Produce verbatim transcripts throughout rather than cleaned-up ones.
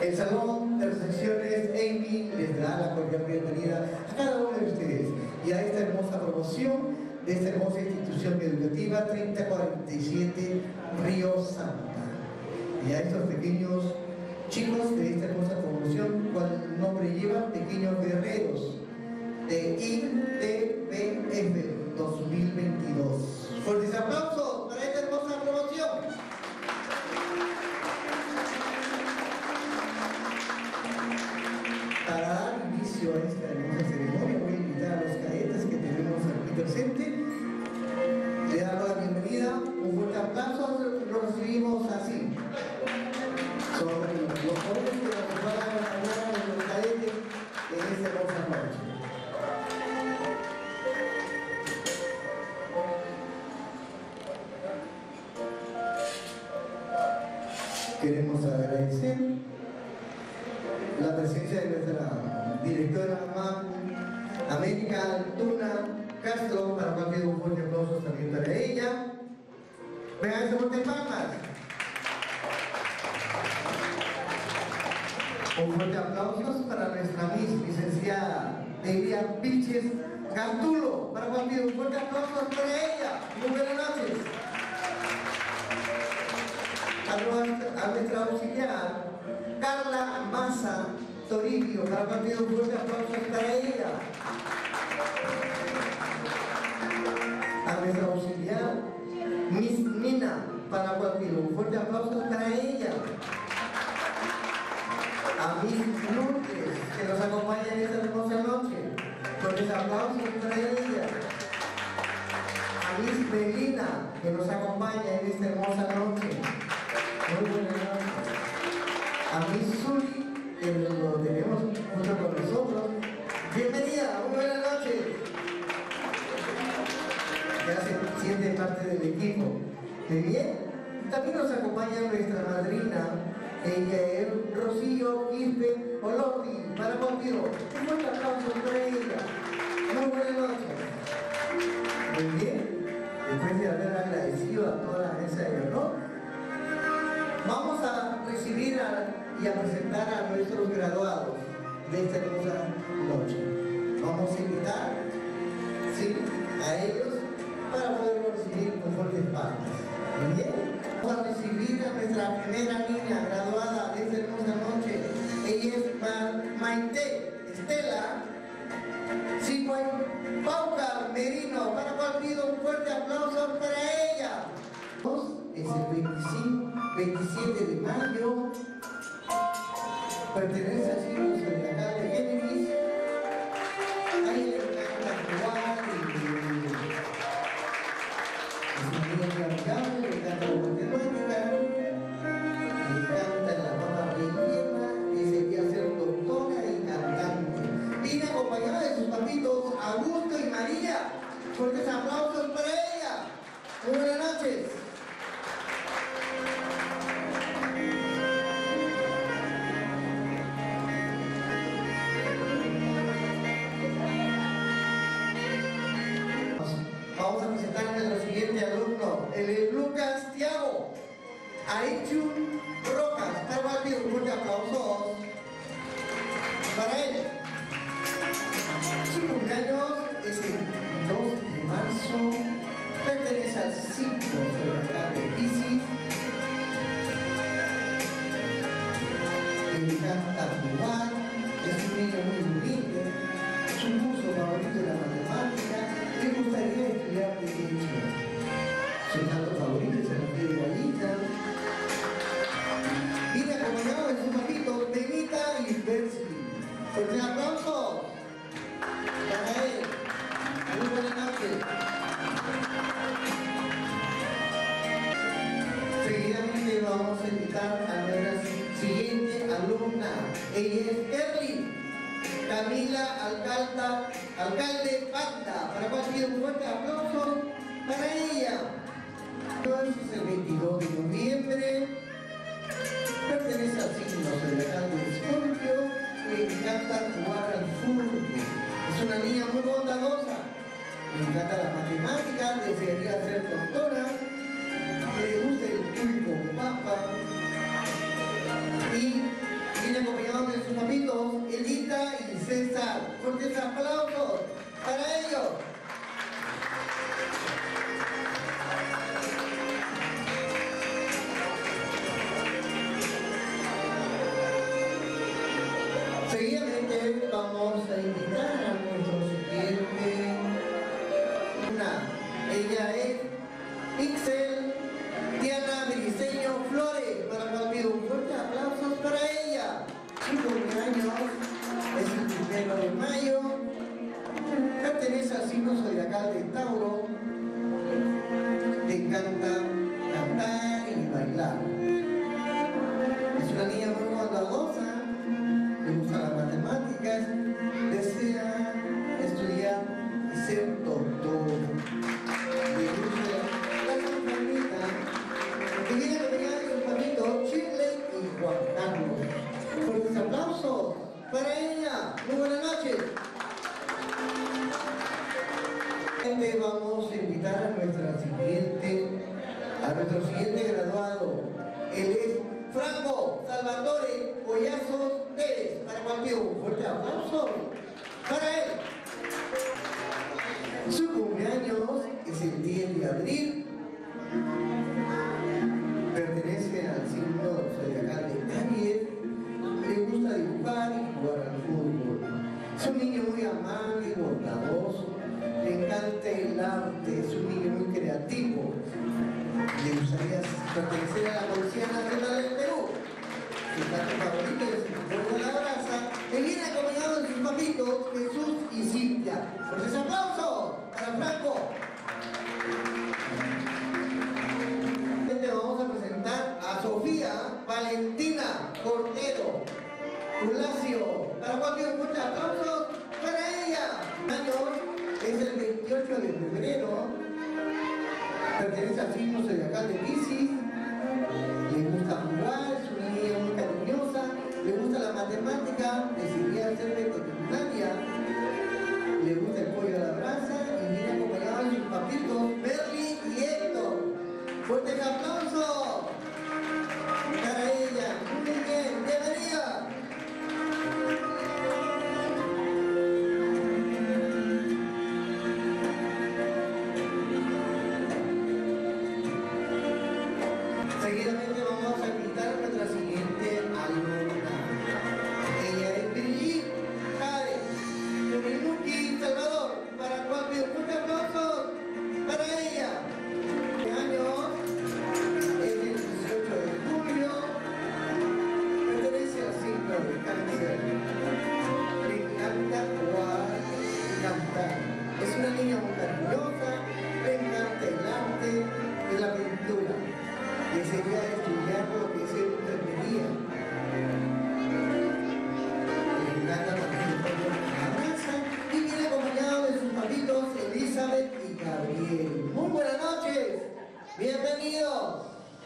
El Salón de Recepciones Amy les da la cordial bienvenida a cada uno de ustedes y a esta hermosa promoción de esta hermosa institución educativa treinta cuarenta y siete Río Santa. Y a estos pequeños chicos de esta hermosa promoción, cual nombre lleva Pequeños Guerreros de I T B F dos mil veintidós. Fuertes aplausos para esta hermosa promoción. Para dar inicio a esta hermosa ceremonia, voy a invitar a los cadetes que tenemos aquí presentes. Le damos la bienvenida, un fuerte aplauso, lo recibimos así. Son los jóvenes que nos van a acompañar a los cadetes en esta hermosa noche. Queremos agradecer la presencia de nuestra directora Macu América Altuna Castro, para cual pido un fuerte aplauso también para ella. Vengan ese fuerte palmas. Un fuerte aplauso para nuestra Miss licenciada Delia Vilches Cantulo, para cual pido un fuerte aplauso para ella. Muy buenas noches. A nuestra auxiliar Carla Maza Toribio, para cual pido un fuerte aplauso para ella. A nuestra auxiliar Miss Nina, para cual pido un fuerte aplauso para ella. A Miss Lourdes, que nos acompaña en esta hermosa noche, fuertes aplausos para ella. A Miss Melina, que nos acompaña en esta hermosa noche. Muy buenas noches. A Miss Zuli, que lo tenemos junto con nosotros. Bienvenida, muy buenas noches. Ya se siente parte del equipo. Muy bien. También nos acompaña nuestra madrina, ella es Rocío Quispe Olordi, para contigo. Un fuerte aplauso para ella. Muy buenas noches. Muy bien. Después de haber agradecido a toda la mesa de honor, vamos a recibir a, y a presentar a nuestros graduados de esta hermosa noche. Vamos a invitar, ¿sí?, a ellos para poderlos recibir con fuertes palmas. Muy bien. Vamos a recibir a nuestra primera niña graduada de esta hermosa noche. Ella es Ma Maite Estela Sigüen Pauca Merino, para cual pido un fuerte aplauso para ella. Es el veinticinco, veintisiete de mayo, pertenece al siglo zodiacal de Géminis. Ahí le encanta jugar y es una niña muy amigable, le encanta la matemática, le encanta la ropa rellena, desearía ser doctora y cantante. Viene acompañada de sus papitos Augusto y María. Fuertes aplausos para ella. Muy buenas noches. Vamos a presentar a nuestro siguiente alumno, el es Lucas Tiago Aichu Rojas. Para cual pido un fuerte aplauso para él. Su cumpleaños es el dos de marzo, pertenece al signo zodiacal de Piscis. Le encanta jugar, es un niño muy humilde, su curso favorito es la matemática. Le gustaría estudiar Derecho. Su santo favorito es el pie de gallita. Viene acompañado de sus papitos Benita y Bersley. Fuerte aplauso para él. Muy buenas noches. Seguidamente vamos a invitar a nuestra siguiente alumna. Ella es Kerly Camila Alcalda, Alcalde Panda, para cual pido un fuerte aplauso para ella. Es el veintidós de noviembre, pertenece al signo zodiacal de Escorpio, le encanta jugar al fútbol. Es una niña muy bondadosa, le encanta la matemática, desearía ser doctora, le gusta el pulpo papa y viene papitos Elita y César. Fuertes aplausos para ellos. Seguidamente vamos a invitar a nuestro siguiente. Una, ella es Pixel Diana Briseño Flores, para cual pido un fuerte aplauso para ella. Su cumpleaños es el primero de mayo, pertenece al signo zodiacal de Tauro, le encanta cantar y bailar. Es una niña muy bondadosa, le gustan las matemáticas, desea estudiar y ser doctor. Le gusta la sanfanita, que viene a pegar de su amigo Chile y Juan Carlos. Fuertes aplausos para ella. Muy buenas noches. Vamos a invitar a nuestra siguiente, a nuestro siguiente graduado. Él es Franco Salvatore Collazos Pérez. Para cual pido un fuerte aplauso para él. Su cumpleaños es el diez de abril. Pertenece al signo zodiacal de Aries. Le gusta dibujar y jugar al fútbol. Es un niño muy amable y bondadoso. Le encanta el arte. Es un niño muy creativo. Le gustaría pertenecer a la Policía Nacional del Perú. Su plato favorito es el fuego de la brasa. Que viene acompañado de sus papitos Jesús y Cintia. Fuertes aplausos para Franco. Vamos a presentar a Sofía Valentina Cordero Pulacio. Para cualquier un fuerte aplauso para ella. Año es el veintiocho de febrero. Pertenece al signo zodiacal de Piscis. Le gusta jugar, es una niña muy cariñosa. Le gusta la matemática, decidiría ser veterinaria. Le gusta el pollo a la brasa y viene acompañado de sus papitos Berly y Héctor. ¡Fuertes aplausos para ella! Muy bien, bienvenida. Seguidamente vamos a invitar a nuestra siguiente alumna. Ella es Brigitte Jade de Brimuki, Salvador. Para cual pido un fuerte aplauso para ella. Años es el dieciocho de julio. Pertenece al signo de Cáncer. Le encanta jugar y cantar. Es una niña muy cariñosa. Le encanta el arte y la pintura. Desearía estudiar lo que es enfermería. Le encanta también el pollo a la brasa y viene acompañado de sus papitos Elizabeth y Gabriel. Muy buenas noches, bienvenidos.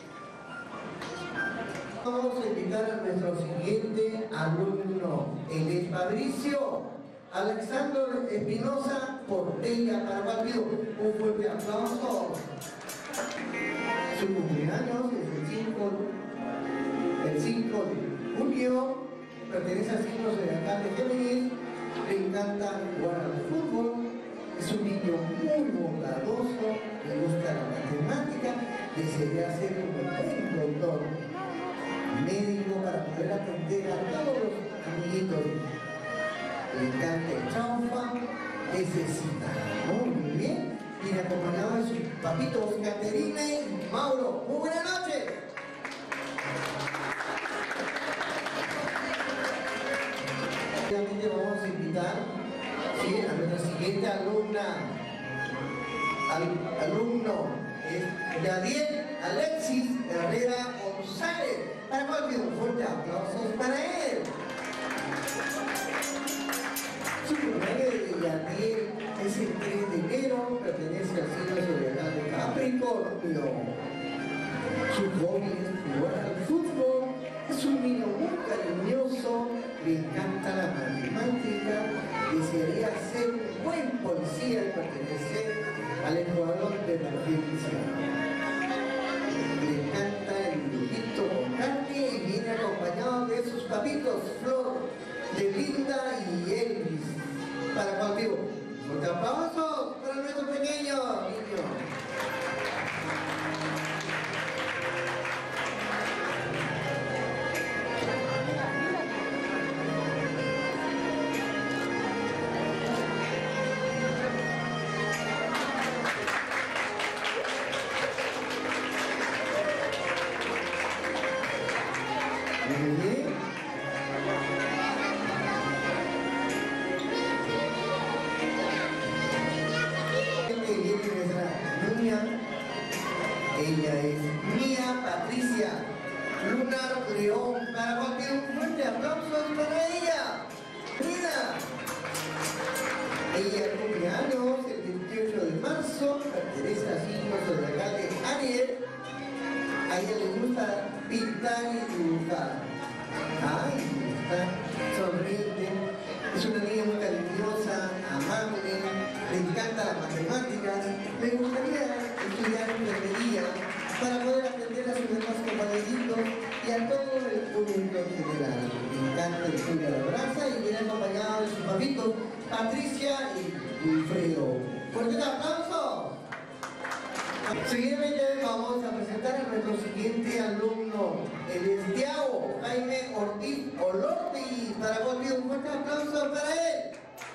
Vamos a invitar a nuestro siguiente alumno. Él es Fabricio Alexander Espinosa Portella. Para cual pido un fuerte aplauso. Su cumpleaños es el cinco, el cinco de junio, pertenece al signo zodiacal de Géminis, le encanta jugar al fútbol, es un niño muy bondadoso, le gusta la matemática, desearía ser un buen doctor, médico para poder atender a todos los amiguitos. Le encanta el chaufa, necesita, muy bien. Viene acompañado de sus papitos Caterina y Mauro. Muy buenas noches. Obviamente vamos a invitar, ¿sí?, a nuestra siguiente alumna, al, alumno, es Yadiel Alexis Herrera González. Para cual pido un fuerte aplauso para él. Su cumpleaños de Yadiel es el tres de enero, pertenece al signo zodiacal de Capricornio. Su hobby es jugar al fútbol, es un niño muy cariñoso, le encanta la matemática, desearía ser un buen policía y pertenecer al escuadrón de emergencia. Le encanta el dibujito con carne y viene acompañado de sus papitos Flor, de Linda y Elvis. ¿Para cuál vivo? Fuerte aplauso para nuestro pequeño niño. Ella es Mía Patricia Lunar León. Para cualquier un fuerte aplauso para ella. Mira, ella cumple años el veintiocho de marzo, pertenece a signo zodiacal de Ariel. A ella le gusta pintar y dibujar. Ay, está sonriente. Es una niña muy cariñosa, amable, le encanta las matemáticas. Le gustaría estudiar enfermería para poder atender a sus demás compañeritos y a todo el público en general. Le encanta el estudio de la raza y viene acompañado de sus papitos Patricia y Wilfredo. ¡Fuerte el aplauso! Seguidamente vamos a presentar a nuestro siguiente alumno, el es Tiago Jaime Ortiz Olordi. Para cualquier un fuerte aplauso para él.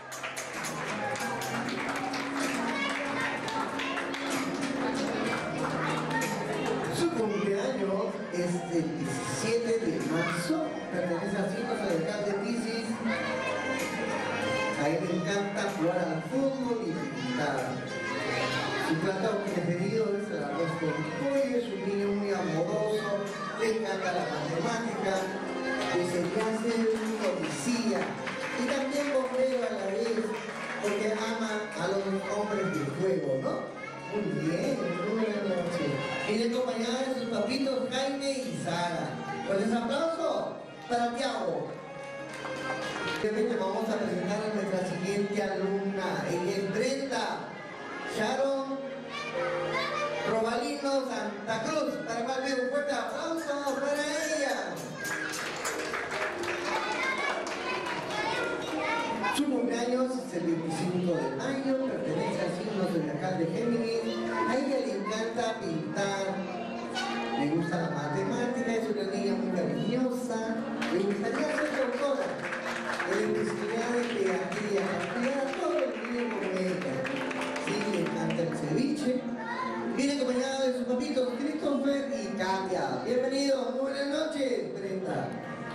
Su cumpleaños es el diecisiete de marzo, pertenece al signo zodiacal de Piscis. A él le encanta jugar al fútbol y pintar. Su plato preferido es el arroz con pollo. Es un niño muy amoroso, le encanta la matemática, desearía ser un policía y también bombero a la vez, porque ama a los hombres de fuego, ¿no? Muy bien, muy buena noche. Viene acompañada de sus papitos Jaime y Sara. Pues un aplauso para Tiago. Obviamente vamos a presentar a nuestra siguiente alumna. Ella es Brenda Sharon Robalino Santa Cruz. Para cual pido un fuerte aplauso para ella. Su cumpleaños es el veinticinco de mayo, pertenece al signo zodiacal de Géminis. A ella le encanta pintar, le gusta la matemática, es una niña muy cariñosa, le gustaría ser doctora de electricidad y creativa, estudiar a todo el mundo como ella. Sí, le encanta el ceviche. Viene acompañada de sus papitos Christopher y Katia. Bienvenidos, muy buenas noches, Brenda.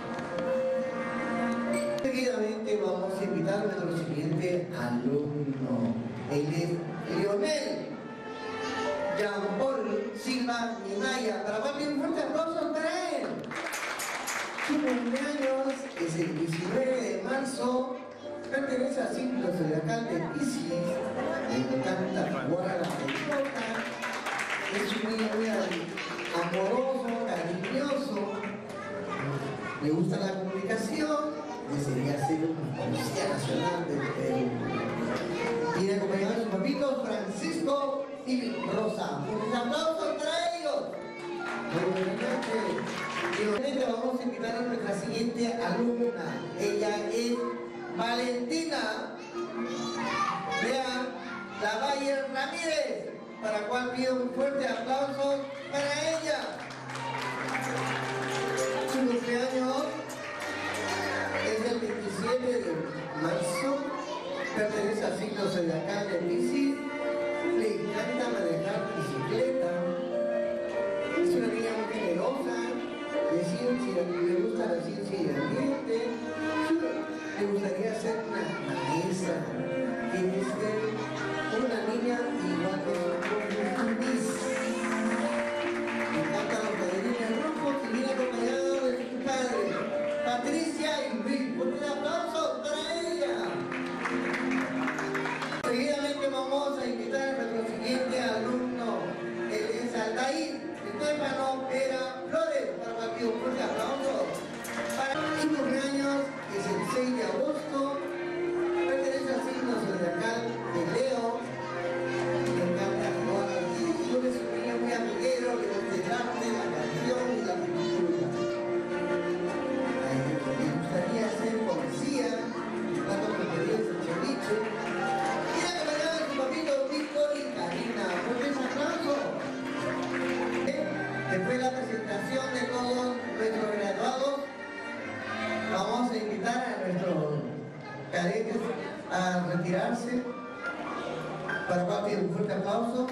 Seguidamente vamos a invitar a nuestro siguiente alumno. Él es Leonel Jean Paul Silva Minaya. Para darle un fuerte aplauso para él. Su cumpleaños es el diecinueve de marzo. Pertenece al signo zodiacal de Piscis. Le encanta jugar a la pelota. Es un niño muy amoroso, cariñoso. Le gusta la comunicación. Desearía ser un policía nacional del Perú. Viene acompañado de sus papitos Francisco y Rosa. Un aplauso para ellos. Muy buenas noches. Y obviamente vamos a invitar a nuestra siguiente alumna. Ella es Valentina Vean Lavalle Ramírez. Para cual pido un fuerte aplauso para ella. Su cumpleaños es el veintisiete de marzo, pertenece al signo zodiacal de Piscis, le encanta manejar bicicleta, es una niña muy generosa, de ciencia, le gusta la ciencia y el ambiente, le gustaría ser una maestra, quiere ser una niña igual que su Miss. Le encantan los caderines rojos y viene acompañado de su padre, Patricia y Luis. Un aplauso para ella. Seguidamente vamos a invitar a nuestro siguiente alumno. Él es Aldair Estefano Vera Flores. Para cualquier un fuerte aplauso. Para su cumpleaños cadetes a retirarse. Para cual pido un fuerte aplauso.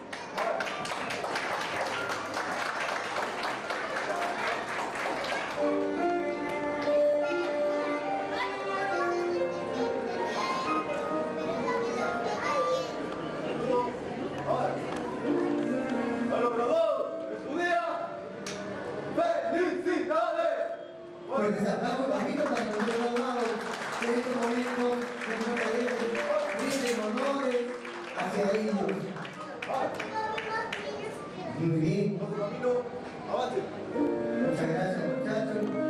Fuertes aplausos, amigos, para los graduados en estos momentos de nuestra cadete, rinden honores hacia ellos. Muy bien. Muchas gracias, muchachos.